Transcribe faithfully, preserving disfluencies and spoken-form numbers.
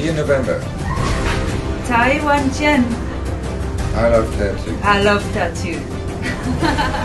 See you in November. Taiwan Chen. I love that too. I love that too.